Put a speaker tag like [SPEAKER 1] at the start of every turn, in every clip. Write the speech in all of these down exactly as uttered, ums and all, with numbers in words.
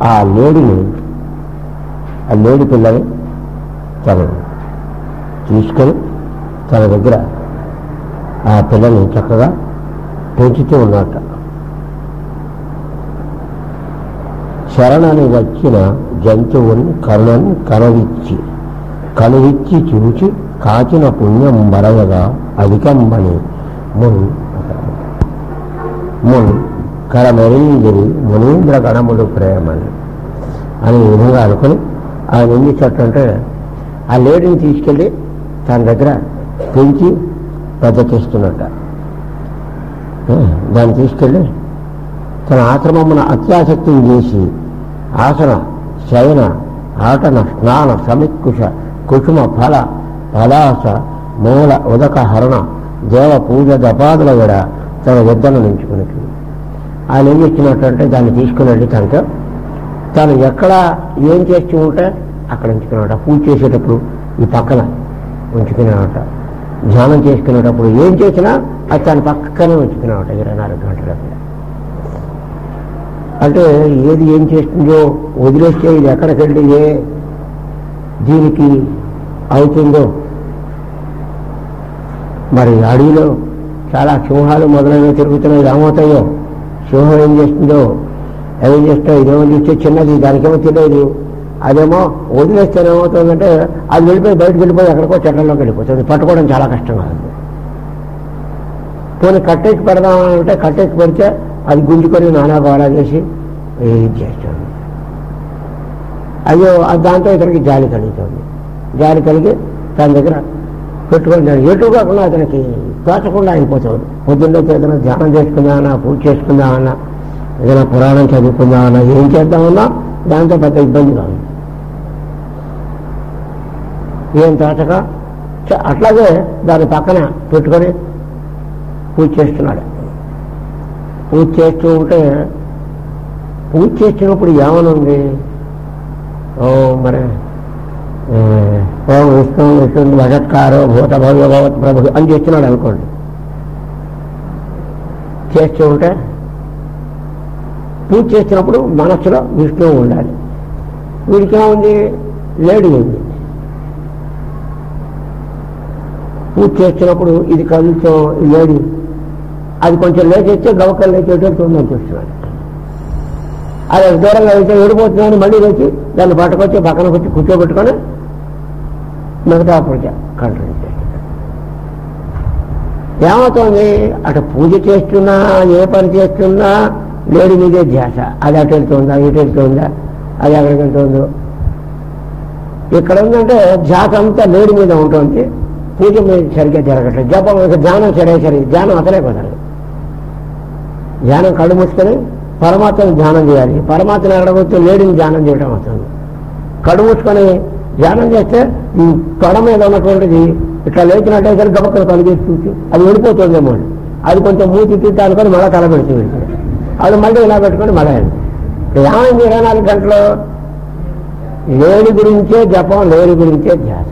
[SPEAKER 1] ఆ లేడిని ఆ లేడి పిల్లని తను తీసుకొని తన దగ్గర ఆ పిల్లని చక్కగా పెంచుతూ ఉన్నట్ట. శరణని వచ్చిన జంతువుని కరుణని కరవిచ్చి కలువిచ్చి చూచి కాచిన పుణ్యం బరగగా అధికంబని మున్ మున్ కరమెరింగిరి మునీంద్ర గణములు ప్రేమని అని ఈ విధంగా అనుకుని ఆయన ఏం చేసేటంటే ఆ లేడీని తీసుకెళ్ళి తన దగ్గర పెంచి పెద్ద చేస్తున్నట్ట. దాన్ని తీసుకెళ్ళి తన ఆశ్రమమున అత్యాసక్తిని చేసి ఆసన శయన ఆటన స్నాన సమిక్కుశ కుసుమ ఫల పలాస మూల ఉదక హరణ దేవ పూజ దపాదుల విడ తన యుద్ధను నించుకుని ఆయన ఏం చేస్తున్నట్టంటే దాన్ని తీసుకుని వెళ్ళి తనతో తను ఎక్కడ ఏం చేస్తూ ఉంటే అక్కడ ఉంచుకున్నాట. పూజ చేసేటప్పుడు ఈ పక్కన ఉంచుకునేవాట, ధ్యానం చేసుకునేటప్పుడు ఏం చేసినా అది తన పక్కనే ఉంచుకునేవాట ఇరవై నాలుగు గంటల. అంటే ఏది ఏం చేస్తుందో వదిలేస్తే ఇది ఎక్కడికి వెళ్ళి ఏ దీనికి అవుతుందో. మరి అడవిలో చాలా సింహాలు మొదలైనవి తిరుగుతున్నాయి, ఏమవుతాయో, సింహం ఏం చేస్తుందో, ఏం చేస్తా ఇదేమో చూస్తే చిన్నది దానికేమో తెలియదు, అదేమో వదిలేస్తే ఏమవుతుందంటే అది వెళ్ళిపోయి బయటకు వెళ్ళిపోయి ఎక్కడికో చెట్లలోకి వెళ్ళిపోతుంది, పట్టుకోవడం చాలా కష్టంగా ఉంది. పోనీ కట్టేసి పెడదామంటే కట్టేసి పెడితే అది గుంజుకొని నానా గోళ చేసి ఇది చేస్తుంది. అయ్యో దాంతో ఇతనికి జాలి కలుగుతుంది. జాలి కలిగి తన దగ్గర పెట్టుకొని ఎటు కాకుండా అతనికి తోచకుండా అయిపోతుంది. పొద్దున్నే ఏదైనా ధ్యానం చేసుకుందామన్నా, పూజ చేసుకుందామన్నా, ఏదైనా పురాణం చదువుకుందామన్నా, ఏం చేద్దామన్నా దాంతో పెద్ద ఇబ్బంది కాదు, ఏం తోచక అట్లాగే దాని పక్కన పెట్టుకొని పూజ చేస్తున్నాడు. పూజ చేస్తూ ఉంటే పూజ చేస్తున్నప్పుడు ఏమనుంది, ఓ మరి ఓం విష్ణు విష్ణు భగత్కారో భూత భవ్య భగవత్ ప్రభు అని చేస్తున్నాడు అనుకోండి. చేస్తూ ఉంటే పూజ చేస్తున్నప్పుడు మనస్సులో విష్ణువు ఉండాలి. వీడికి ఏముంది, లేడీ ఉంది. పూజ చేస్తున్నప్పుడు ఇది కలుగుతాం లేడీ, అది కొంచెం లేచేస్తే గవకలు లేచేటట్టుందని చూస్తున్నాడు. అది దూరంగా అయితే ఏడిపోతున్నాను మళ్ళీ లేచి దాన్ని పట్టుకొచ్చి పక్కనకు వచ్చి కూర్చోబెట్టుకొని మిగతా పూజ కంట్రోల్ చేస్తున్నాడు. ఏమవుతుంది, అటు పూజ చేస్తున్నా ఏ పని చేస్తున్నా లేడి మీదే ధ్యాస. అది అటు వెళ్తుందా ఇటు వెళ్తుందా, అది ఎక్కడికి వెళ్తుందో. ఇక్కడ ఉందంటే ధ్యాస అంతా లేడి మీద ఉంటుంది, పూజ మీద సరిగ్గా జరగట్లేదు. జపం ధ్యానం సరే సరే ధ్యానం అసలే కుదరదు. ధ్యానం కళ్ళు మూసుకొని పరమాత్మని ధ్యానం చేయాలి. పరమాత్మని ఎక్కడవచ్చు లేడిని ధ్యానం చేయడం అవుతుంది. కళ్ళు మూసుకొని ధ్యానం చేస్తే ఈ తొడ మీద ఉన్నటువంటిది ఇట్లా లేచినట్టయితే గబక్కలు కలిగేసి చూసి అది వెళ్ళిపోతుందేమో, అది కొంచెం మూతి తిట్టి అనుకొని మళ్ళీ తల పెడుతూ వెళ్తుంది. అది మళ్ళీ ఇలా పెట్టుకొని మళ్ళీ ఏమైంది ఇరవై నాలుగు గంటలు లేడి గురించే జపం, లేడి గురించే ధ్యాస.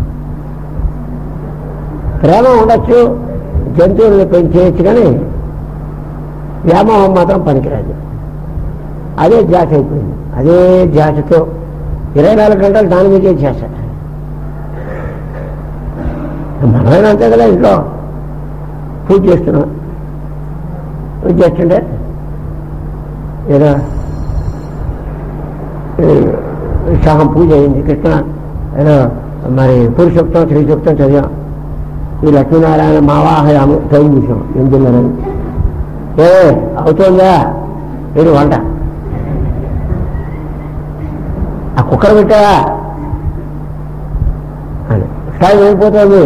[SPEAKER 1] ప్రేమ ఉండొచ్చు, జంతువుల్ని పెంచేయచ్చు, కానీ వ్యామోహం మాత్రం పనికిరాదు. అదే ధ్యాస అయిపోయింది. అదే ధ్యాసతో ఇరవై నాలుగు గంటలు దాని మీదే ధ్యాస. మనమైనా అంతే కదా, ఇంట్లో పూజ చేస్తున్నాం, పూజ చేస్తుంటే ఏదో సగం పూజ అయింది, కృష్ణ ఏదో మరి పురుషోక్తం స్త్రీ సూక్తం చదివాం, ఈ లక్ష్మీనారాయణ మావాహయాము టైం చూసాం ఎందుకున్నారని. ఏ అవుతుందా మీరు వంట, ఆ కుక్కర్ పెట్టావా అని టైం అయిపోతుంది,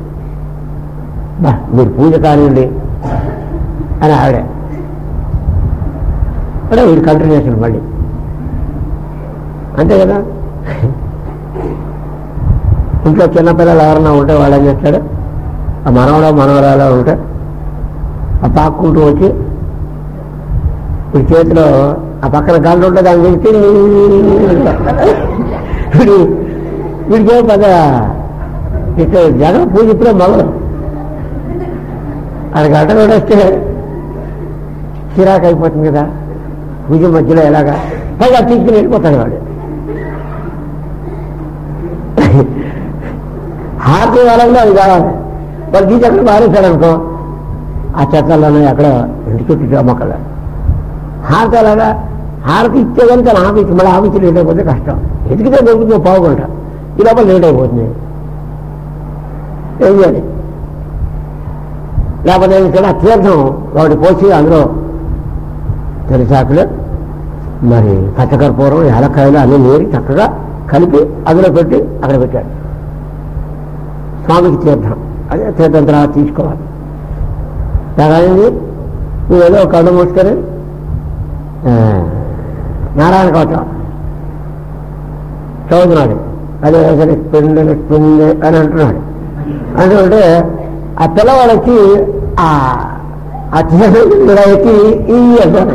[SPEAKER 1] బా మీరు పూజ కానివ్వండి అని ఆవిడే అంటే వీడు కంటిన్యూషన్ మళ్ళీ అంతే కదా. ఇంట్లో చిన్నపిల్లలు ఎవరన్నా ఉంటే వాళ్ళు ఏం చేస్తాడు, ఆ మనవడో మనవరాలో ఉంటే ఆ పాక్కుంటూ వచ్చి వీడి చేతిలో ఆ పక్కన గంట ఉంటే దాన్ని పెట్టి వీడి వీడికి పెద్ద ఇక్కడ జగన్ పూజ ఇప్పుడే మొదలు అది గంట కూడా వస్తే చిరాకు అయిపోతుంది కదా. పూజ మధ్యలో ఎలాగా పైగా తీసుకుని వెళ్ళిపోతాడు వాడు. హారతి వాళ్ళంలో అది కావాలి. వాడు తీసి అక్కడ మారేశాడు అనుకో, ఆ చెట్లలోనే అక్కడ ఇంటి చుట్టూ మొక్కలు. హారతి అలాగా హారతి ఇచ్చే కనుక ఆఫీసు మళ్ళీ ఆఫీసు లేట్ అయిపోతే కష్టం. ఎదిగితే దొరుకుతుంది పావుకుంటా, ఈ లోపల లేట్ అయిపోతుంది. ఏం చేయాలి? లేకపోతే ఇక్కడ తీర్థం వాటి పోసి అందులో తెరిసాకులు మరి పచ్చకర్పూరం ఏలక్కాయలు అన్నీ నేరి చక్కగా కలిపి అందులో పెట్టి అక్కడ పెట్టాడు. స్వామికి తీర్థం, అదే తీర్థం తర్వాత తీసుకోవాలి. అలాగే నువ్వు ఏదో కళ్ళు మూసుకొని నారాయణ కవచం చదువుతున్నాడు. అదే సరే పిండి పిండి అని అంటున్నాడు. అంటుంటే ఆ పిల్లవాడు వచ్చి ఆ తీర్థం ఎక్కి ఈ అంటాడు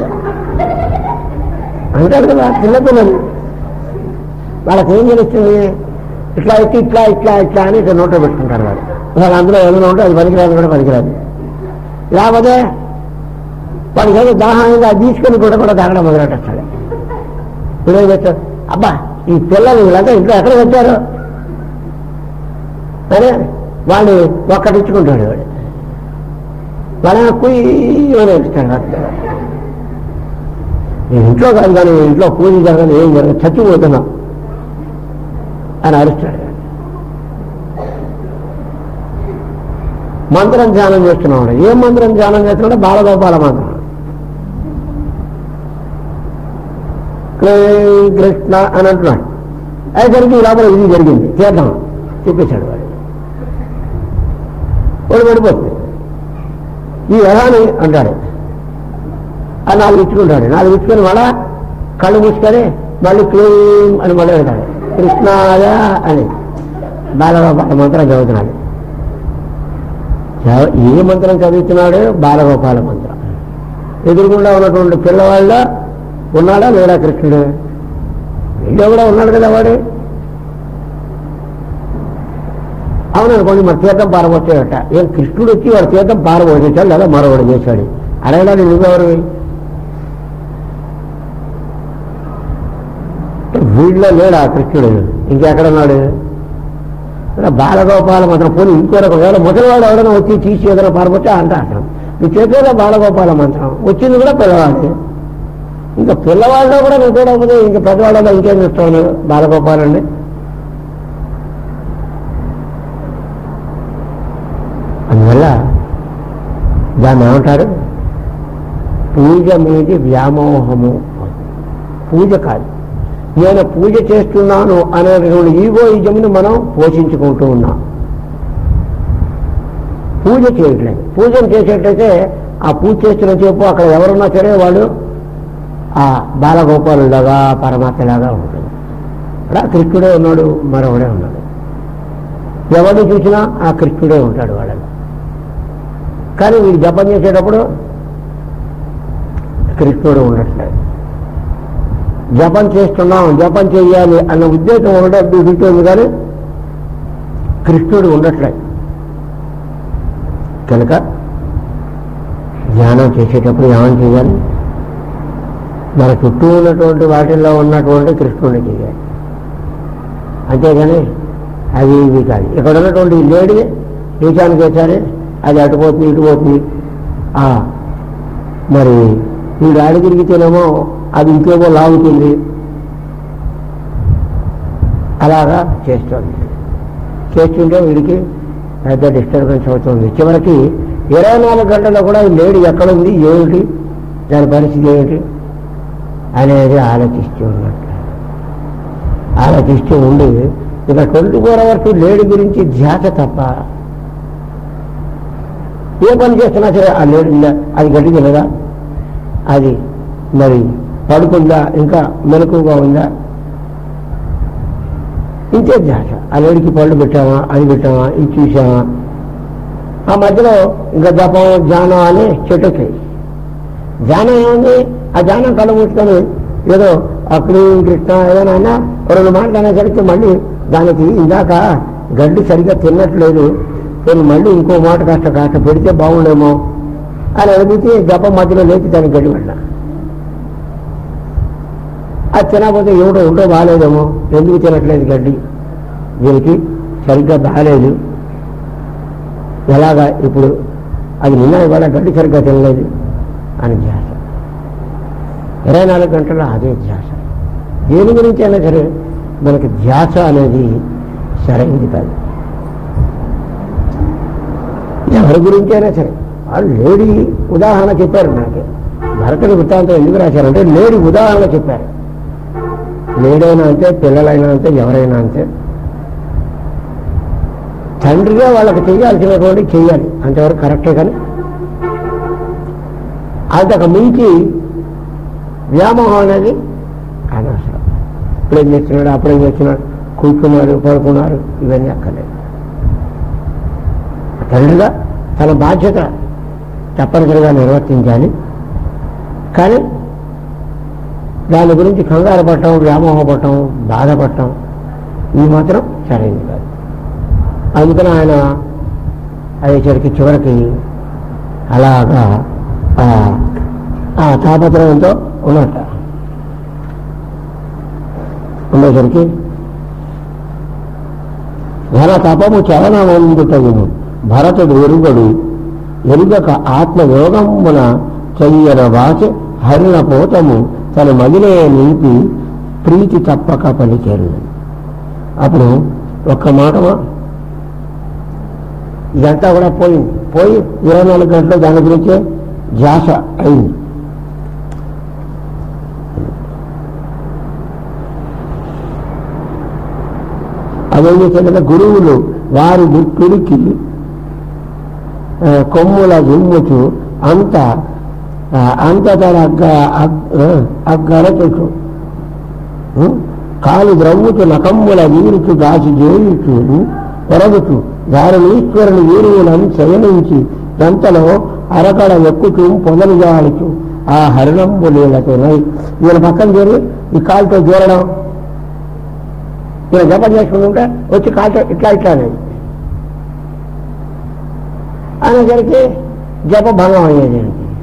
[SPEAKER 1] అంటాడు కదా చిన్నపిల్లలు. వాళ్ళకి ఏం తెలుస్తుంది? ఇట్లా ఎక్కి ఇట్లా ఇట్లా ఇట్లా అని ఇట్లా నోట్లో పెట్టుకుంటారు వాడు. వాళ్ళు అందులో ఏమైనా ఉంటే అది పనికిరాదు కూడా పనికిరాదు. లేకపోతే వాడికి ఏదో దాహంగా అది తీసుకొని కూడా కూడా తాగడం మొదలెట్టేస్తాడు. ఇప్పుడు ఏం చేస్తాడు? అబ్బా ఈ పిల్లలు వీళ్ళంతా ఇంట్లో ఎక్కడ వచ్చారు సరే వాళ్ళు ఒక్కటిచ్చుకుంటాడు. వాడు వాళ్ళ కుయ్యని ఇస్తాడు. నేను ఇంట్లో కాదు కానీ ఇంట్లో పూజ జరగదు, ఏం జరగదు, చచ్చిపోతున్నా అని అరుస్తాడు. మంత్రం ధ్యానం చేస్తున్నాడు. ఏం మంత్రం ధ్యానం చేస్తున్నాడు? బాలగోపాల మంత్రం. కృష్ణ అని అంటున్నాడు. అయ్యేసరికి లోపల ఇది జరిగింది, చేద్దాం చెప్పేశాడు వాడు. వాడు పడిపోతుంది. ఈ యథాని అంటాడు. ఆ నాలుగు ఇచ్చుకుంటాడు. నాలుగు ఇచ్చుకొని మళ్ళా కళ్ళు మూసుకొని మళ్ళీ క్లీం అని మళ్ళీ అంటాడు కృష్ణాయ అని బాలగోపాల మంత్రం చదువుతున్నాడు. ఏ మంత్రం చదువుతున్నాడు? బాలగోపాల మంత్రం. ఎదురుగుండా ఉన్నటువంటి పిల్లవాళ్ళ ఉన్నాడా లేడా కృష్ణుడు? వీళ్ళో కూడా ఉన్నాడు కదా వాడు. అవుననుకోండి, మరి తీర్థం పారబోచ్చాడట. ఏం కృష్ణుడు వచ్చి వాడు తీర్థం పారబోచేశాడు లేదా మరొకడు చేశాడు. అడగడానికి నువ్వెవరు? వీళ్ళలో లేడా కృష్ణుడు? ఇంకెక్కడున్నాడు? బాలగోపాల మంత్రం పోనీ ఇంకొక ఒకవేళ ముసలివాడు ఎవరైనా వచ్చి తీసి ఏదైనా పారబోతే అంట అసలు నువ్వు చేసేదా బాలగోపాల మంత్రం. వచ్చింది కూడా పిల్లవాడు. ఇంకా పిల్లవాళ్ళలో కూడా నువ్వు చూడకపోతే ఇంకా పెద్దవాళ్ళలో ఇంకేం చూస్తాను బాలగోపాలండి. అందువల్ల దాన్ని ఏమంటారు? పూజ మీద వ్యామోహము. పూజ కాదు, నేను పూజ చేస్తున్నాను అనేటువంటి ఈగోయిజంను మనం పోషించుకుంటూ ఉన్నాం. పూజ చేయట్లేదు. పూజను చేసేటైతే ఆ పూజ చేస్తున్న చెప్పు అక్కడ ఎవరున్నా సరే వాళ్ళు ఆ బాలగోపాలులాగా పరమాత్మలాగా ఉంటుంది. అలా కృష్ణుడే ఉన్నాడు, మరొకడే ఉన్నాడు. ఎవరిని చూసినా ఆ కృష్ణుడే ఉంటాడు వాళ్ళలో. కానీ వీడు జపం చేసేటప్పుడు కృష్ణుడు ఉండట్లేదు. జపం చేస్తున్నాం, జపం చేయాలి అన్న ఉద్దేశం ఉండడం ఉంటుంది కానీ కృష్ణుడు ఉండట్లేదు. కనుక ధ్యానం చేసేటప్పుడు ఏమని చేయాలి? మన చుట్టూ ఉన్నటువంటి వాటిల్లో ఉన్నటువంటి కృష్ణుడిని చేయాలి. అంతేగాని అవి ఇవి కాదు. ఇక్కడ ఉన్నటువంటి లేడీ ఈశానికి వేసారే అది అటుపోతుంది ఇటుపోతుంది. మరి వీడు ఆడి తిరిగితేనేమో అది ఇంకేమో లాగుతుంది. అలాగా చేస్తుంది. చేస్తుంటే వీడికి పెద్ద డిస్టర్బెన్స్ అవుతుంది. చివరికి ఇరవై నాలుగు గంటల్లో కూడా ఈ లేడీ ఎక్కడుంది, ఏమిటి, దాని పరిస్థితి ఏమిటి అనేది ఆలోచిస్తూ ఉన్నట్టు ఆలోచిస్తూ ఉండి ఇక ట్వంటీ ఫోర్ అవర్స్ లేడీ గురించి ధ్యాస తప్ప ఏ పని చేస్తున్నా సరే ఆ లేడీ అది గడ్డి తినదా, అది మరి పడుకుందా, ఇంకా మెలకుగా ఉందా, ఇంతే ధ్యాస. ఆ లేడీకి పళ్ళు పెట్టామా, అది పెట్టామా, ఇది చూసామా. ఆ మధ్యలో ఇంకా జపం ధ్యానం అని చెట్టుకి ధ్యానం ఏముంది? ఆ ధ్యానం కళ్ళు మూసుకొని ఏదో అక్కడ కృష్ణ ఏదైనా రెండు మాటలు అనేసరికి మళ్ళీ దానికి ఇందాక గడ్డి సరిగ్గా తిన్నట్లేదు, నేను మళ్ళీ ఇంకో మాట కాస్త కాస్త పెడితే బాగుండేమో అని అడిగితే జపం మధ్యలో లేచి దానికి గడ్డి పెట్టిన అది తినకపోతే ఏమిటో ఉంటో బాగాలేదేమో, ఎందుకు తినట్లేదు గడ్డి, దీనికి సరిగ్గా బాగాలేదు, ఎలాగా ఇప్పుడు అది నిన్న కూడా గడ్డి సరిగ్గా తినలేదు అని ధ్యాస. ఇరవై నాలుగు గంటల అదే ధ్యాస. దేని గురించి అయినా సరే మనకి ధ్యాస అనేది సరైనది కాదు. ఎవరి గురించి అయినా సరే వాళ్ళు లేడీ ఉదాహరణ చెప్పారు. నాకు భరతుడి వృత్తాంతం ఎందుకు రాశారంటే లేడీ ఉదాహరణ చెప్పారు. లేడైనా అంతే, పిల్లలైనా అంతే, ఎవరైనా అంతే. తండ్రిగా వాళ్ళకి చేయాల్సినటువంటి చెయ్యాలి, అంతవరకు కరెక్టే. కానీ అంతకు మించి వ్యామోహం అనేది అనవసరం. ఇప్పుడేం చేస్తున్నాడు, అప్పుడేం చేస్తున్నాడు, కూర్చున్నారు, పడుకున్నారు, ఇవన్నీ అక్కర్లేదు. తండ్రిగా తన బాధ్యత తప్పనిసరిగా నిర్వర్తించాలి. కానీ దాని గురించి కంగారు పడటం, వ్యామోహపడటం, బాధపడటం ఇది మాత్రం సరైనది కాదు. అందుకని ఆయన అయ్యేసరికి చివరికి అలాగా ఆ తాపత్రయంతో ఉన్నట్ట. ఉండేసరికి ఘన తపము చలనమందుటగును భరతుడు ఎరుగడు ఎరుగక ఆత్మయోగమున చెయ్యన వాసి హరిణ పోతము తన మదిలే నింపి ప్రీతి తప్పక పలికేరు. అప్పుడు ఒక్క మాట ఇదంతా కూడా పోయింది. పోయి ఇరవై నాలుగు గంటలు దాని గురించే ధ్యాస అయింది. అదేం చేశారంటే గురువులు వారి గుట్టుడికి కొమ్ముల జిమ్ముచు అంత అంత తన అగ్గ అగ్గరచు కాలు ద్రవ్వుచు నకమ్ముల వీరుచు దాచి జేయుచు పొరగుచు దారుణీశ్వరుని వీరువులను శయనించి దంతలో అరకడ ఎక్కుచు పొదలు జాడుచు ఆ హరిణంబు నీళ్లతో ఈయన పక్కన చేరి ఈ కాలుతో చేరడం, ఈయన జపం చేసుకుంటుంటే వచ్చి కాలుతో ఇట్లా ఇట్లా అనేది అనేసరికి జప భంగం అయ్యేది.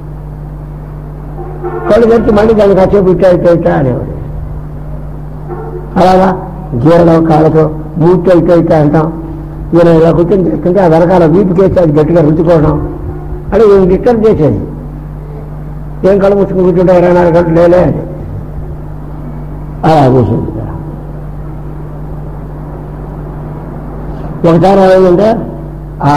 [SPEAKER 1] కళ్ళు తెరిచి మళ్ళీ దానికి కాసేపు ఇట్టా ఇట్టా ఇట్టా అనేవాడు. అలాగా జీరడం కాళ్ళతో మూర్తో ఇట్టా ఇట్టా అంటాం. ఈయన ఇలా కూర్చొని చేసుకుంటే ఆ వెనకాల వీపుకేసి అది గట్టిగా రుద్దుకోవడం అంటే ఈయన డిస్టర్బ్ చేసేది. ఏం కళ్ళు ముచ్చుకుని కూర్చుంటే ఇరవై నాలుగు గంటలు లేలే అని అలా చేసేది. ఒకసారి ఏమైందంటే ఆ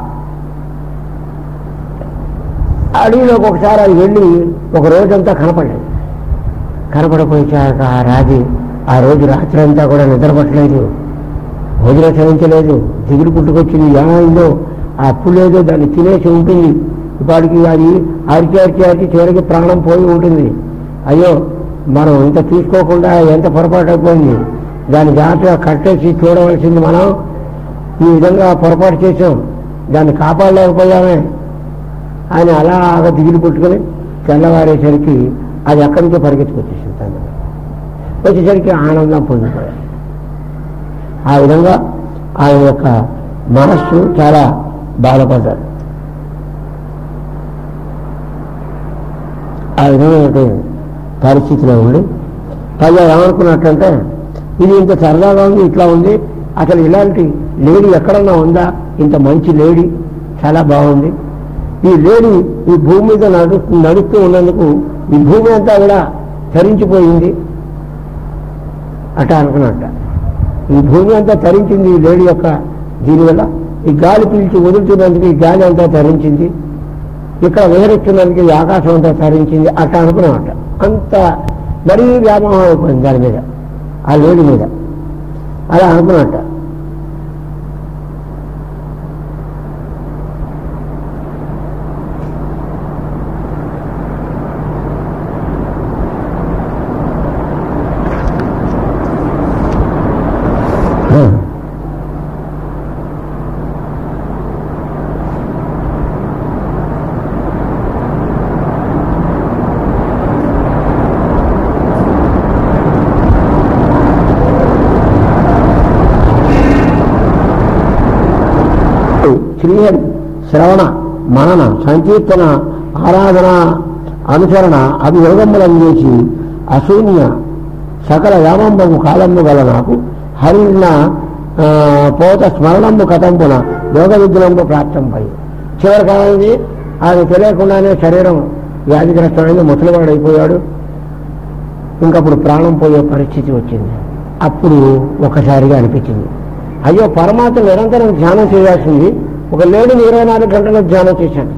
[SPEAKER 1] అడవిలోకి ఒకసారి అది వెళ్ళి ఒక రోజంతా కనపడలేదు. కనపడపోయాక ఆ రాజు ఆ రోజు రాత్రి అంతా కూడా నిద్రపట్టలేదు, భోజనం సేవించలేదు, దిగులు పుట్టుకొచ్చింది. ఏమైందో ఆ అప్పు లేదో దాన్ని తినేసి ఉంటుంది. ఇప్పటికి అది అరిచి అరిచి అరిచి చివరికి ప్రాణం పోయి ఉంటుంది. అయ్యో మనం ఇంత తీసుకోకుండా ఎంత పొరపాటు అయిపోయింది, దాన్ని జాగ్రత్తగా కట్టేసి చూడవలసింది. మనం ఈ విధంగా పొరపాటు చేసాం, దాన్ని కాపాడలేకపోయామే అని అలాగా దిగులు పుట్టుకొని తెల్లవారేసరికి అది అక్కడి నుంచో పరిగెత్తుకొచ్చేసింది. తను వచ్చేసరికి ఆనందం పొందిపోయాడు. ఆ విధంగా ఆయన యొక్క మనస్సు చాలా బాధపడ్డాడు. ఆ విధమైన పరిస్థితిలో ఉండి పైగా ఏమనుకున్నట్టంటే ఇది ఇంత సరదాగా ఉంది, ఇట్లా ఉంది, అసలు ఇలాంటి లేడీ ఎక్కడన్నా ఉందా, ఇంత మంచి లేడీ చాలా బాగుంది, ఈ లేడీ ఈ భూమి మీద నడు నడుస్తూ ఉన్నందుకు ఈ భూమి అంతా కూడా తరించిపోయింది అట అనుకున్నట్ట. ఈ భూమి అంతా తరించింది ఈ లేడీ యొక్క దీనివల్ల. ఈ గాలి పీల్చి వదులుతున్నందుకు ఈ గాలి అంతా తరించింది, ఇక్కడ విహరిస్తున్నందుకు ఈ ఆకాశం అంతా తరించింది అట్ట అనుకున్నామట. అంత మరీ వ్యామోహం అయిపోయింది దాని మీద, ఆ లేడీ మీద. అలా అనుకున్నట్ట. శ్రీహరి శ్రవణ మనన సంకీర్తన ఆరాధన అనుసరణ అభియోగములను చేసి అశూన్య సకల యామంబము కాలంబు గల నాకు హరిణ పోత స్మరణంబు కథంపున యోగ విఘ్నంబు ప్రాప్తంపై. చివరికి ఏమైంది, ఆయన తెలియకుండానే శరీరం వ్యాధిగ్రస్తమైంది, ముసలివాడు అయిపోయాడు. ఇంకప్పుడు ప్రాణం పోయే పరిస్థితి వచ్చింది. అప్పుడు ఒకసారిగా అనిపించింది, అయ్యో పరమాత్మ నిరంతరం ధ్యానం చేయాల్సింది, ఒక లేడిని ఇరవై నాలుగు గంటలు ధ్యానం చేశాను.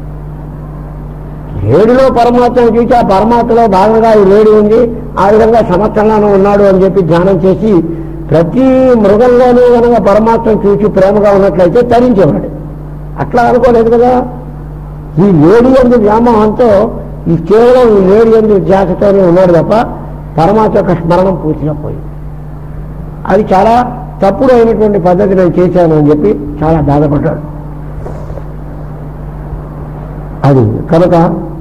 [SPEAKER 1] లేడిలో పరమాత్మను చూసి ఆ పరమాత్మలో భాగంగా ఈ లేడి ఉంది, ఆ విధంగా సంవత్సరంలోనూ ఉన్నాడు అని చెప్పి ధ్యానం చేసి ప్రతి మృగంలోనూ కనుక పరమాత్మను చూసి ప్రేమగా ఉన్నట్లయితే తరించేవాడు. అట్లా అనుకోలేదు కదా. ఈ లేడి ఎందు వ్యామోహంతో ఈ కేవలం ఈ లేడి ఎందు ధ్యాసతోనే ఉన్నాడు తప్ప పరమాత్మ యొక్క స్మరణం పూర్తిగా పోయింది. అది చాలా తప్పుడు అయినటువంటి పద్ధతి నేను చేశాను అని చెప్పి చాలా బాధపడ్డాడు. అది కనుక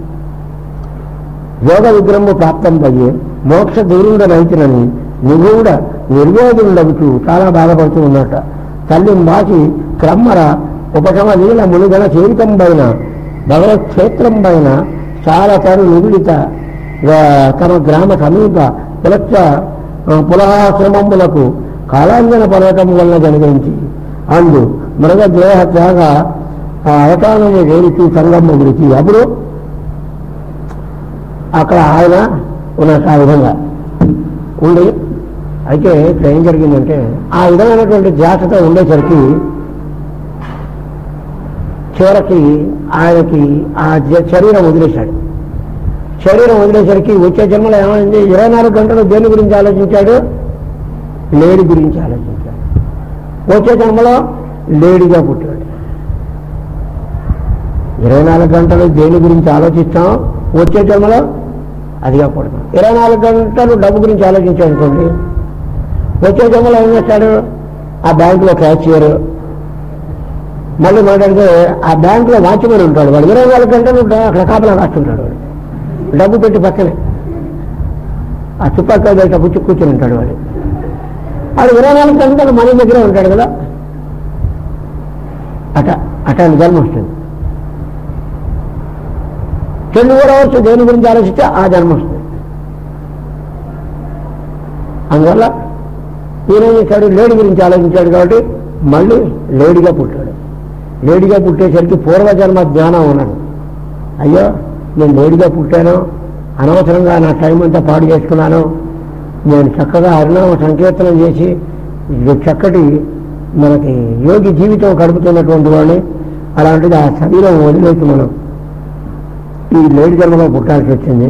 [SPEAKER 1] యోగ విగ్రహము ప్రాప్తం అయ్యే మోక్ష దూరుడనైతినని నిగూఢ నిర్వేదుడవుతూ చాలా బాధపడుతూ ఉన్నట్ట. తల్లి బాచి క్రమ్మర ఉపశమ నీల మునిగణ చేరికంబైన భగవత్క్షేత్రం పైన చాలా తరు నిగుడిత తమ గ్రామ సమీప పులచ్చ పులహాశ్రమములకు కాలాంజన పర్వతం వల్ల జనగరించి అందు మృగదేహ త్యాగ అవతారము వేరుతూ సంగమ్మ గురించి. అప్పుడు అక్కడ ఆయన ఉన్నట్టు ఆ విధంగా ఉండి, అయితే ఇక్కడ ఏం జరిగిందంటే ఆ విధమైనటువంటి ధ్యాసతో ఉండేసరికి చివరికి ఆయనకి ఆ శరీరం వదిలేశాడు. శరీరం వదిలేసరికి వచ్చే జన్మలో ఏమైంది, ఇరవై నాలుగు గంటలు దేని గురించి ఆలోచించాడు, లేడి గురించి ఆలోచించాడు. వచ్చే జన్మలో లేడిగా పుట్టాడు. ఇరవై నాలుగు గంటలు దేని గురించి ఆలోచిస్తాం, వచ్చే జన్మలో అదిగా పుడతాం. ఇరవై నాలుగు గంటలు డబ్బు గురించి ఆలోచించాడు అనుకోండి, వచ్చే జన్మలో ఏం చేస్తాడు, ఆ బ్యాంకులో క్యాషియర్. మళ్ళీ మాట్లాడితే ఆ బ్యాంకులో వాచ్మెన్ ఉంటాడు, వాడు ఇరవై నాలుగు గంటలు అక్కడ కాపలా కాస్తుంటాడు. వాడు డబ్బు పెట్టి పక్కనే ఆ చుప్పక్క బయట పుచ్చి కూర్చొని ఉంటాడు. వాడు వాడు ఇరవై నాలుగు గంటలు మన దగ్గరే ఉంటాడు కదా. అట అటాన్ని జన్మ వస్తుంది. చెల్లి కూడా వచ్చు దేని గురించి ఆలోచిస్తే ఆ జన్మ వస్తుంది. అందువల్ల ఈయన చేశాడు, లేడీ గురించి ఆలోచించాడు కాబట్టి మళ్ళీ లేడీగా పుట్టాడు. లేడీగా పుట్టేసరికి పూర్వజన్మ జ్ఞానం ఉన్నాడు. అయ్యో నేను లేడీగా పుట్టాను, అనవసరంగా నా టైం అంతా పాడు చేసుకున్నాను, నేను చక్కగా హరినామ సంకీర్తనం చేసి చక్కటి మనకి యోగి జీవితం గడుపుతున్నటువంటి వాడిని, అలాంటిది ఆ శరీరం వదిలేసి మనం ఈ లేడి జన్మలో పుట్టాల్సి వచ్చింది.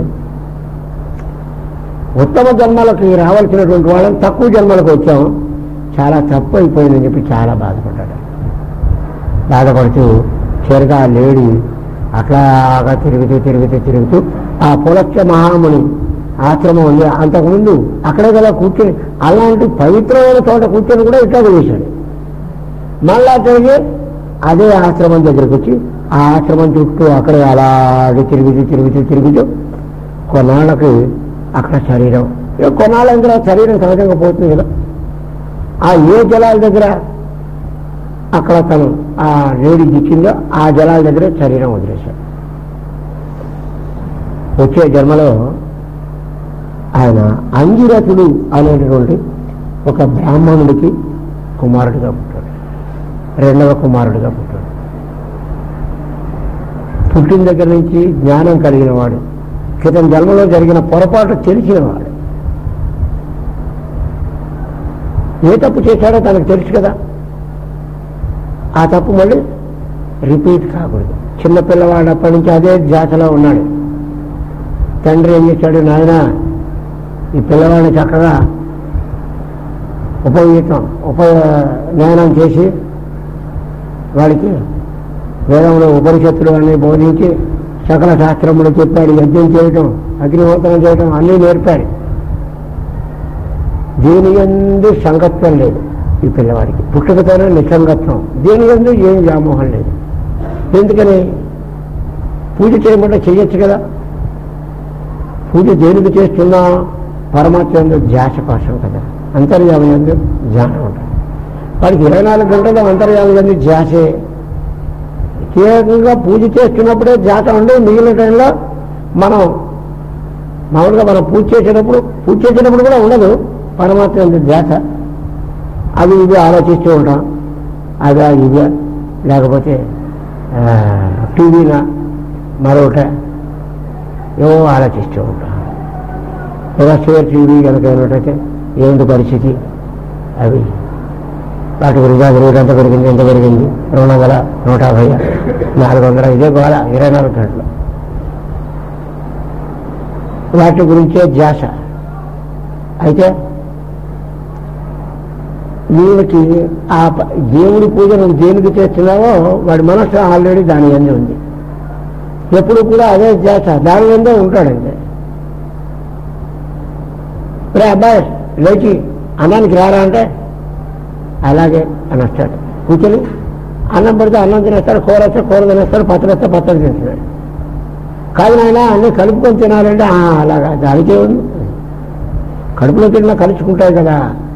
[SPEAKER 1] ఉత్తమ జన్మలకి రావాల్సినటువంటి వాళ్ళని తక్కువ జన్మలకు వచ్చాము, చాలా తప్పు అయిపోయిందని చెప్పి చాలా బాధపడ్డాడు. బాధపడుతూ చివరిగా ఆ లేడి అట్లాగా తిరుగుతూ తిరుగుతూ తిరుగుతూ ఆ పులచ్చ మహాముని ఆశ్రమం ఉంది, అంతకుముందు అక్కడే కదా కూర్చొని అలాంటి పవిత్రమైన చోట కూర్చొని కూడా ఇట్లా చేశాడు. మళ్ళా తిరిగి అదే ఆశ్రమం దగ్గరికి వచ్చి ఆ ఆశ్రమం చుట్టూ అక్కడే అలాగే తిరుగుతూ తిరుగుతూ తిరుగుతూ కొన్నాళ్ళకి అక్కడ శరీరం, కొన్నాళ్ళ దగ్గర శరీరం సహజంగా పోతుంది కదా. ఆ ఏ జలాల దగ్గర అక్కడ తను ఆ లేడీ దిక్కిందో ఆ జలాల దగ్గర శరీరం వదిలేశాడు. వచ్చే జన్మలో ఆయన అంగిరథుడు అనేటటువంటి ఒక బ్రాహ్మణుడికి కుమారుడిగా పుట్టాడు, రెండవ కుమారుడిగా పుట్టాడు. పుట్టిన దగ్గర నుంచి జ్ఞానం కలిగిన వాడు, క్రితం జన్మలో జరిగిన పొరపాటు తెలిసినవాడు. ఏ తప్పు చేశాడో తనకు తెలుసు కదా, ఆ తప్పు మళ్ళీ రిపీట్ కాకూడదు. చిన్నపిల్లవాడు అప్పటి నుంచి అదే ధ్యాసలో ఉన్నాడు. తండ్రి ఏం చేశాడు, నాయన ఈ పిల్లవాడిని చక్కగా ఉపయోగం ఉపనయనం చేసి వాడికి వేదంలో ఉపనిషత్తులు అన్నీ బోధించి సకల శాస్త్రములు చెప్పాడు, యజ్ఞం చేయటం అగ్నిహోత్రం చేయటం అన్నీ నేర్పాడు. దేని యందు సంగత్వం లేదు ఈ పిల్లవాడికి, పుట్టుకతోనే నిసంగత్వం, దేని యందు ఏం వ్యామోహం లేదు. ఎందుకని పూజ చేయమంటే చెయ్యొచ్చు కదా. పూజ దేనికి చేస్తున్నా పరమాత్మ యందు ధ్యాస కోసం కదా, అంతర్యామి యందు ధ్యానం ఉంటుంది. వాడికి ఇరవై నాలుగు గంటలు అంతర్యామి యందు ధ్యాసే. ప్రత్యేకంగా పూజ చేస్తున్నప్పుడే ధ్యాస ఉండి మిగిలిన టైంలో మనం మామూలుగా మనం పూజ చేసేటప్పుడు పూజ చేసేటప్పుడు కూడా ఉండదు పరమాత్మ ధ్యాస. అవి ఇవి ఆలోచిస్తూ ఉంటాం, అదా ఇదా, లేకపోతే టీవీనా మరొకట ఏవో ఆలోచిస్తూ ఉంటాం. ఒక షేర్ టీవీ కనుక ఏమిటైతే ఏంటి పరిస్థితి, అవి వాటి గురించి రేటు ఎంత పెరిగింది, ఎంత పెరిగింది, రెండు వందల నూట యాభై నాలుగు వందల ఇదే గోళ ఇరవై నాలుగు గంటలు వాటి గురించే ధ్యాస. అయితే వీళ్ళకి ఆ దేవుడి పూజ నువ్వు దేనికి చేస్తున్నావో వాడి మనసు ఆల్రెడీ దాని ఎందు ఉంది. ఎప్పుడు కూడా అదే ధ్యాస దాని ఎందే ఉంటాడంతే. రే అబ్బాయి లేచి అన్నానికి రారా అంటే అలాగే అని వస్తాడు. కూర్చొని అన్నం పడితే అన్నం తినేస్తాడు, కూర వస్తే కూర తినేస్తాడు, పచ్చడి వస్తే పచ్చడి తింటున్నాడు. కాదు నాయన అన్నీ కలుపుకొని తినాలంటే అలాగా దానికే ఉంది. కడుపులో తిన్నా కలుచుకుంటాయి కదా.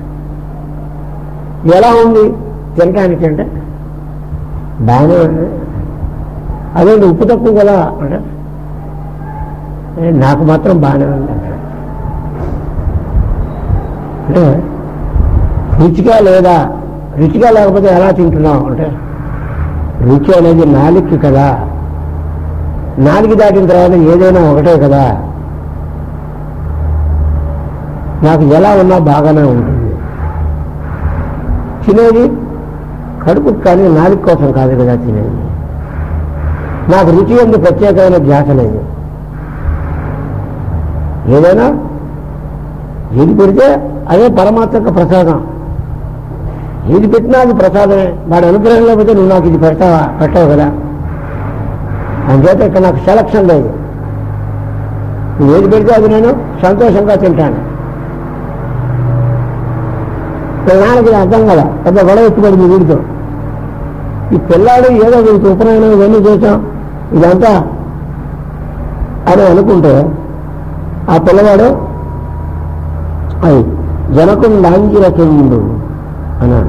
[SPEAKER 1] ఎలా ఉంది తినడానికి అంటే బాగానే ఉంది. అదేంటి ఉప్పు తక్కువ కదా అంటే నాకు మాత్రం బాగానే ఉంది అంటే రుచిగా లేదా, రుచిగా లేకపోతే ఎలా తింటున్నావు అంటే రుచి అనేది నాలుగుకి కదా, నాలుగు దాటిన తర్వాత ఏదైనా ఒకటే కదా. నాకు ఎలా ఉన్నా బాగానే ఉంటుంది. తినేది కడుపుకి కానీ నాలుగు కోసం కాదు కదా తినేది. నాకు రుచి ఎందుకు ప్రత్యేకమైన ధ్యాస లేదు. ఏదైనా ఏది పెడితే అదే పరమాత్మక ప్రసాదం. ఏది పెట్టినా అది ప్రసాదమే. వాడి అనుగ్రహం లేకపోతే నువ్వు నాకు ఇది పెడతావా పెట్టావు కదా. అందుచేత ఇక్కడ నాకు సెలక్షన్ లేదు. నువ్వు ఏది పెడితే అది నేను సంతోషంగా తింటాను. పిల్లాడికి అర్థం కదా, పెద్ద గొడవ ఎత్తుపడింది వీడితో. ఈ పిల్లాడు ఏదో వీడికి ఉపనయనం ఇవన్నీ చేశాం ఇదంతా అని అనుకుంటే ఆ పిల్లవాడు అది జనకుండాంగిరచుండు అన్నాడు.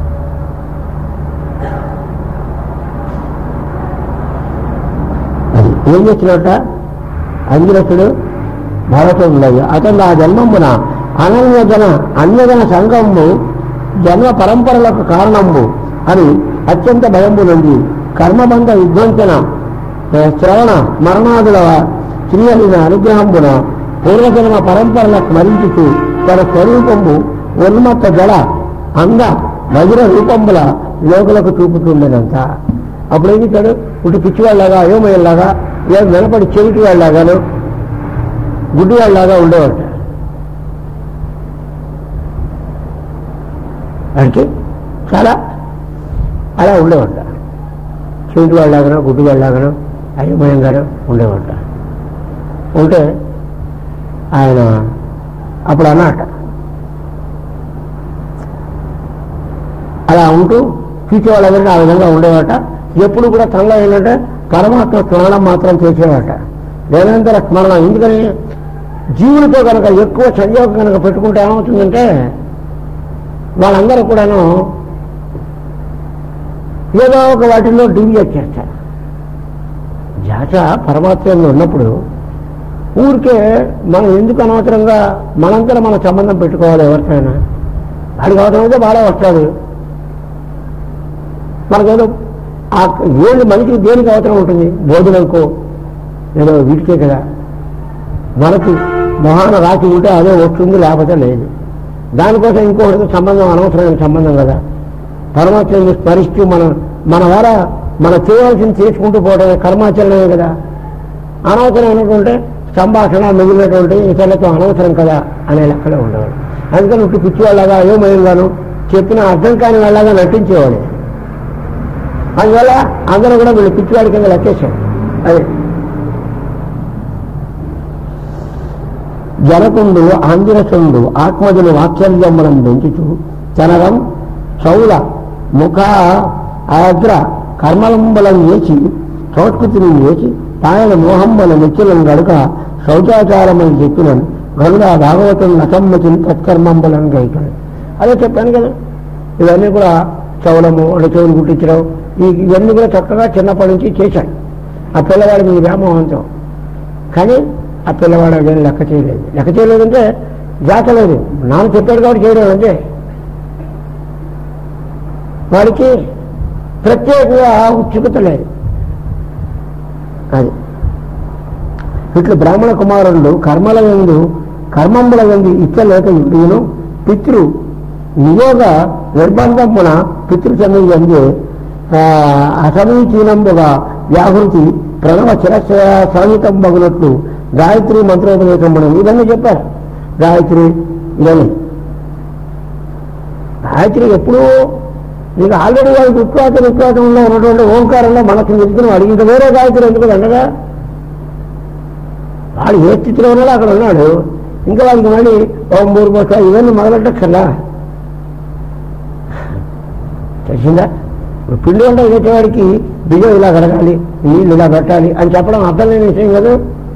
[SPEAKER 1] అది ఏం చేసినట్ట అంగిరసుడు భారతుండయ్య అతను ఆ జన్మమున అనన్యజన అన్యజన సంఘము జన్మ పరంపరలకు కారణము అని అత్యంత భయంబు నుండి కర్మబంధ విధ్వంసన శ్రవణ మరణాదుల శ్రీహరిన అనుగ్రహంబున పూర్వజన్మ పరంపరలకు స్మరించుతూ తన స్వరూపము ఉన్మత్త జడ అంద వజ్ర రూపంబుల లోకులకు చూపుతుండేనంత. అప్పుడు ఏం చేశాడు, ఇటు పిచ్చివాళ్ళలాగా అయోమయంలాగా లేదా వెనపడి చెవిటి వాళ్ళలాగాను గుడ్డి వాళ్ళలాగా ఉండేవాట. అంటే చాలా అలా ఉండేవాట. చెవిటి వాళ్ళలాగానో గుడ్డి వాళ్ళలాగానో అయోమయంగానో ఉండేవాట. ఉంటే ఆయన అప్పుడు అన్నట అలా ఉంటూ చూసేవాళ్ళందరికీ ఆ విధంగా ఉండేవాట. ఎప్పుడు కూడా తనలో ఏంటంటే పరమాత్మ స్మరణం మాత్రం చేసేవాట, నిరంతర స్మరణ. ఎందుకని జీవులతో కనుక ఎక్కువ సంయోగం కనుక పెట్టుకుంటే ఏమవుతుందంటే వాళ్ళందరూ కూడాను ఏదో ఒక వాటిల్లో డివియేట్ చేస్తారు. ధ్యాస పరమాత్మలో ఉన్నప్పుడు ఊరికే మనం ఎందుకు అనవసరంగా మనంతా మన సంబంధం పెట్టుకోవాలి ఎవరికైనా. వాడికి అవసరం అయితే బాగా వస్తుంది. మనకేదో ఆ ఏది మనిషికి దేనికి అవసరం ఉంటుంది, భోజనంకో ఏదో వీటికే కదా. మనకి మొహాన రాసి ఉంటే అదే వస్తుంది, లేకపోతే లేదు. దానికోసం ఇంకొకటితో సంబంధం అనవసరమైన సంబంధం కదా. పరమాత్మని స్మరిస్తూ మన మన ద్వారా మనం చేయవలసింది చేసుకుంటూ పోవడమే కర్మాచరణమే కదా. అనవసరమైనటువంటి సంభాషణ మిగిలినటువంటి ఇతరులతో అనవసరం కదా అనే లెక్కలో ఉండేవాడు. అందుకని ఇటు పిచ్చివాళ్ళగా అయోమయంగాను చెప్పిన అర్థం కాని వాళ్ళగా నటించేవాడు. అందువల్ల అందరూ కూడా వీళ్ళు పిచ్చివాడి కింద లెక్కేశాడు. అది జనకుండు ఆంజరసుండు ఆత్మజులు వాత్సల్యములను పెంచుతూ చనరం చౌల ముఖ ఆగ్ర కర్మలంబలను వేసి సంస్కృతిని వేసి తాయన మోహంబల నిత్యులను గడుక శౌచాచారమని చెప్పిన గరుడ భాగవతం నసమ్మతిని తత్కర్మంబలను గైకాడు. అదే చెప్పాను కదా, ఇవన్నీ కూడా చౌలము అంటే చెవులు కుట్టించడం ఇవన్నీ కూడా చక్కగా చిన్నప్పటి నుంచి చేశాడు ఆ పిల్లవాడి మీ వ్యామోహంతో. కానీ ఆ పిల్లవాడు అదేం లెక్క చేయలేదు. లెక్క చేయలేదంటే జాత లేదు, నాన్న చెప్పాడు కాబట్టి చేయడం అంటే వాడికి ప్రత్యేకంగా ఉత్సుకత లేదు. అది ఇట్లా బ్రాహ్మణ కుమారుడు కర్మల ఎందు కర్మముల ఎందు ఇచ్చలేక ఇంటిను పితృ నియోగ నిర్బంధమున పితృచంద్రు ఎందు అసమీచీనంబుగా వ్యాహృతి ప్రణవ చిరస్స సహితం బగునట్లు గాయత్రి మంత్రోపదేశం ఇవన్నీ చెప్పారు. గాయత్రి ఇవన్నీ గాయత్రి ఎప్పుడూ నీకు ఆల్రెడీ వాళ్ళకి ఉత్పాత ఉత్పాతంలో ఉన్నటువంటి ఓంకారంలో మనసు నిలుచుకుని వాడు ఇంకా వేరే గాయత్రి ఎందుకు అనగా వాడు ఏ స్థితిలో ఉన్నాడో అక్కడ ఉన్నాడు. ఇంకా వాళ్ళకి మళ్ళీ ఓం మూర్మోస ఇవన్నీ మొదలెట్టక్కర్లా. తెలిసిందా? పిండి వంట చేసేవాడికి బియ్యం ఇలా కడగాలి, నీళ్ళు ఇలా పెట్టాలి అని చెప్పడం అర్థం లేని విషయం కదా.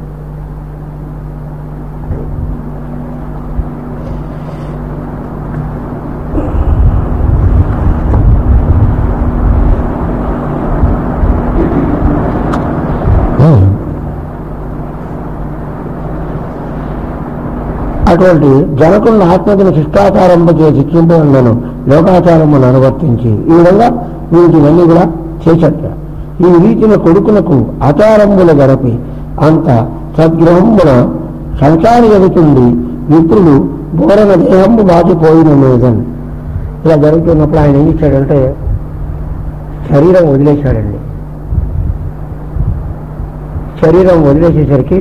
[SPEAKER 1] అటువంటి జనకులను ఆత్మతిని శిష్టాచారంప చేసి చూపలను లోకాచారమును అనువర్తించి ఈ విధంగా వీరికి ఇవన్నీ కూడా చేసట. ఈ రీతిన కొడుకులకు ఆచారములు గడపి అంత సద్గృహమున సంసారి జరుగుతుంది. విప్రులు బోరన దేహము బాచిపోయిన మీదన్ ఇలా జరుగుతున్నప్పుడు ఆయన ఏం ఇచ్చాడంటే శరీరం వదిలేశాడండి. శరీరం వదిలేసేసరికి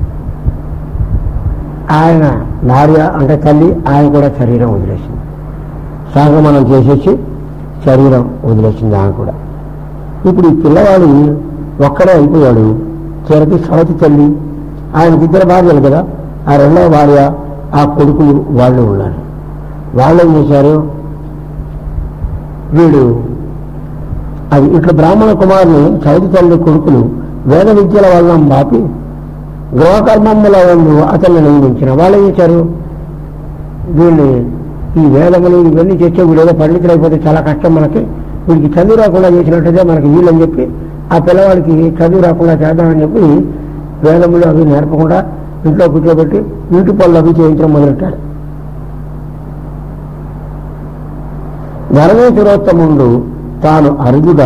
[SPEAKER 1] ఆయన భార్య అంటే తల్లి ఆయన కూడా శరీరం వదిలేసింది. సాగమనం చేసేసి శరీరం వదిలేసింది ఆమె కూడా. ఇప్పుడు ఈ పిల్లవాడు ఒక్కడే అయిపోయాడు. చివరికి సవతి తల్లి ఆయనకి ఇద్దరు భార్యలు కదా, ఆ రెండవ భార్య ఆ కొడుకులు వాళ్ళు ఉన్నారు. వాళ్ళు ఏం చేశారు, వీడు అది ఇట్లా బ్రాహ్మణ కుమారుని సవతి తల్లి కొడుకులు వేద విద్యల వలన బాపి గృహకర్మముల వాళ్ళు అతన్ని నియమించిన వాళ్ళు ఏం చేశారు, వీళ్ళు ఈ వేదములు ఇవన్నీ చేసే వీడు ఏదో పండితులు అయిపోతే చాలా కష్టం మనకి, వీడికి చదువు రాకుండా చేసినట్టయితే మనకి వీళ్ళని చెప్పి ఆ పిల్లవాడికి చదువు రాకుండా చేద్దామని చెప్పి వేదములు అవి నేర్పకుండా ఇంట్లో కూర్చోబెట్టి ఇంటి పనులు అవి చేయించడం మొదలెట్టాడు. ధర్మేశ్వరోత్తముడు తాను అరుదుగా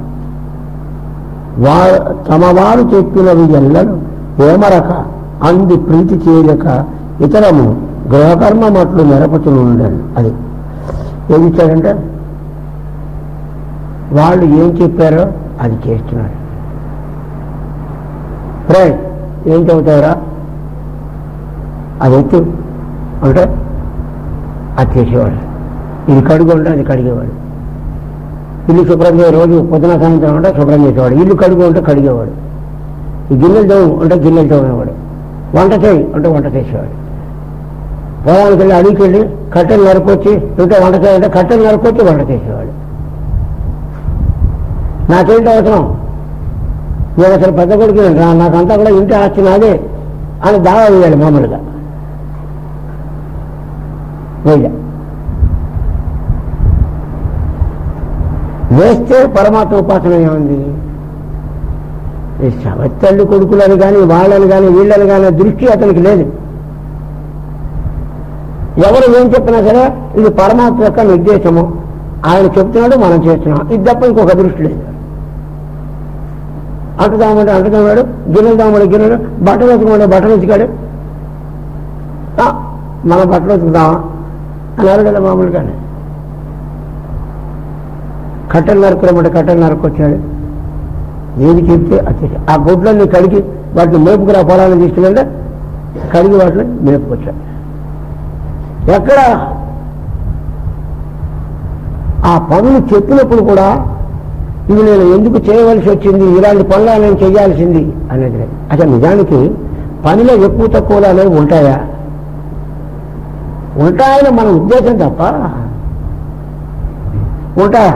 [SPEAKER 1] వా తమ వారు చెప్పినవి ఎల్లను ఏమరక అంది ప్రీతి చేయలేక ఇతరము గృహకర్మ మట్లు నెరపచునుండను. అది ఏది ఇచ్చాడంటే వాళ్ళు ఏం చెప్పారో అది చేస్తున్నాడు. రే ఏం చెబుతారా అది ఎత్తు అంటే అది చేసేవాడు. ఇది కడుగు అంటే అది కడిగేవాడు. ఇల్లు శుభ్రం చేయ రోజు పొద్దున సాయంత్రం అంటే శుభ్రం చేసేవాడు. ఇల్లు కడుగు అంటే కడిగేవాడు. ఈ గిన్నెలు తోము అంటే గిన్నెలు తోమేవాడు. వంట చేయి అంటే వంట చేసేవాడు. పొలానికి వెళ్ళి అడిగికి వెళ్ళి కట్టెలు నరుకొచ్చి ఇంట్లో వంట చేయాలంటే కట్టెలు నరుకొచ్చి వంట చేసేవాడు. నాకేంటి అవసరం, నేను అసలు పెద్ద కొడుకు నాకంతా కూడా ఇంటి ఆస్తి నాదే అని దావా వేయాలి. మామూలుగా వేయ వేస్తే పరమాత్మ ఉపాసన ఏముంది? ఈ సవత్తల్లి కొడుకులని కానీ వాళ్ళని కానీ వీళ్ళని కానీ దృష్టి అతనికి లేదు. ఎవరు ఏం చెప్పినా సరే ఇది పరమాత్మ యొక్క నిర్దేశము, ఆయన చెప్తున్నాడు మనం చేస్తున్నాం, ఇది తప్ప ఇంకొక దృష్టి లేదు. అంటుదామంటే అంటుదామాడు, గిన్నెలు దామాడు గిన్నెలు, బట్టలు వేసుకున్నాడు బట్టలు ఉతికాడు, మన బట్టలు ఉతుకుదామా అన్నారు కదా మామూలుగానే. కట్టెలు నరుకురమంటే కట్టెలు నరుకొచ్చాడు. ఏది చెప్తే అది ఆ గుడ్లన్నీ కడిగి వాటిని మేపుకురా పొలాన్ని తీసుకెళ్ళంటే కడిగి వాటిని మేపుకొచ్చాడు. ఎక్కడ ఆ పనులు చెప్పినప్పుడు కూడా ఇది నేను ఎందుకు చేయవలసి వచ్చింది, ఇలాంటి పనులు నేను చేయాల్సింది అనేది లేదు. అసలు నిజానికి పనిలో ఎక్కువ తక్కువలు అనేవి ఉంటాయా? ఉంటాయని మన ఉద్దేశం తప్ప ఉంటాయా?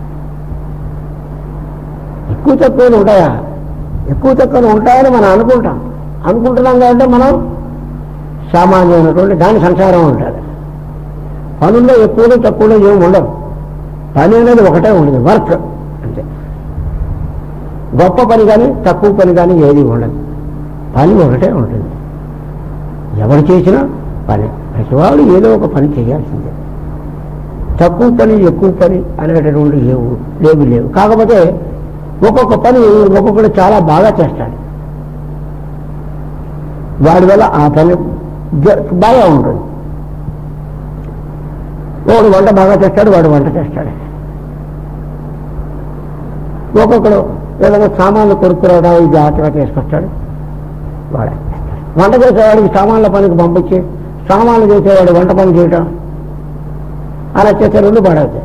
[SPEAKER 1] ఎక్కువ తక్కువలు ఉంటాయా? ఎక్కువ తక్కువలు ఉంటాయని మనం అనుకుంటాం. అనుకుంటున్నాం కాబట్టి మనం సామాన్యమైనటువంటి దాని సంసారం ఉంటుంది. పనుల్లో ఎక్కువలో తక్కువలో ఏమి ఉండవు. పని అనేది ఒకటే ఉండదు, వర్క్ అంతే. గొప్ప పని కానీ తక్కువ పని కానీ ఏది ఉండదు, పని ఒకటే ఉంటుంది. ఎవరు చేసినా పని, ప్రతివాడు ఏదో ఒక పని చేయాల్సిందే. తక్కువ పని ఎక్కువ పని అనేటటువంటి లేవు లేవు లేవు కాకపోతే ఒక్కొక్క పని ఒక్కొక్కడు చాలా బాగా చేస్తాడు, వాడి వల్ల ఆ పని బాగా ఉంటుంది. వాడు వంట బాగా చేస్తాడు, వాడు వంట చేస్తాడు. ఒక్కొక్కడు ఏదైనా సామాన్లు కొనుక్కురావడం ఇది జాగ్రత్తగా చేసుకొస్తాడు, వాడే వంట చేసేవాడికి సామాన్ల పనికి పంపించి సామాన్లు చేసేవాడు వంట పని చేయటం అలా చేసే రెండు పడవుతాయి.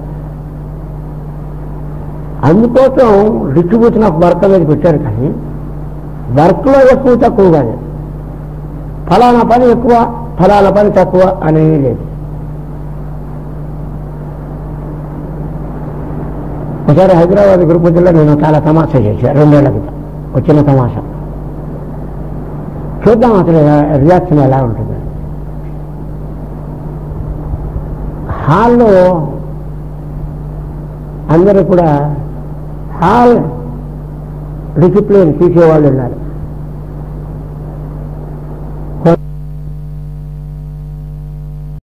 [SPEAKER 1] అందుకోసం డిస్ట్రిబ్యూషన్ ఆఫ్ వర్క్ అనేది పెట్టారు, కానీ వర్క్లో ఎక్కువ తక్కువ కాదు, ఫలానా పని ఎక్కువ ఫలానా పని తక్కువ అనేది లేదు. ఒకసారి హైదరాబాద్ తిరుపతిలో నేను చాలా తమాషా చేశాను, రెండేళ్ల క్రితం వచ్చిన తమాషా. చూద్దాం అసలు రియాక్షన్ ఎలా ఉంటుంది. హాల్లో అందరూ కూడా హాల్ డిసిప్లిన్ చూసేవాళ్ళు ఉన్నారు.